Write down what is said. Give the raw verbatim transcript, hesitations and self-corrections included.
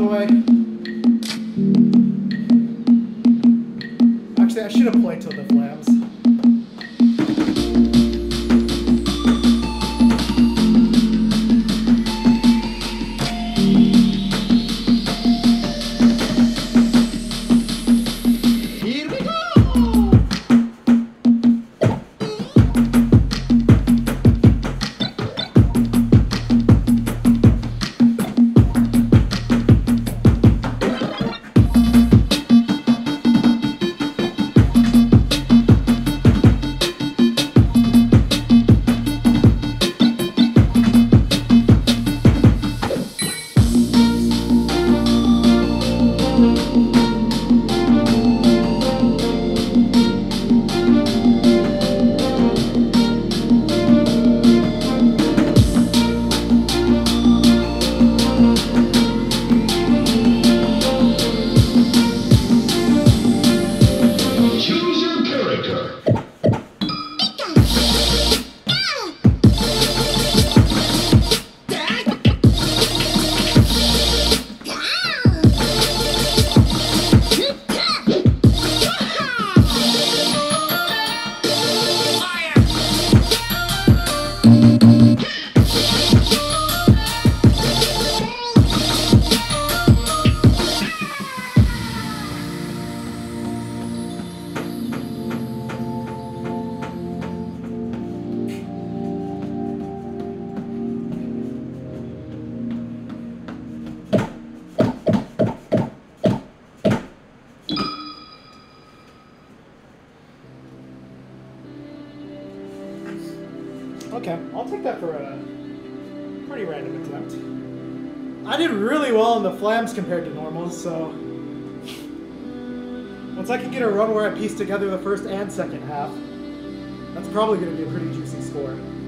the way. Actually, I should have played till the flams. Okay, I'll take that for a pretty random attempt. I did really well in the flams compared to normals, so once I can get a run where I piece together the first and second half, that's probably going to be a pretty juicy score.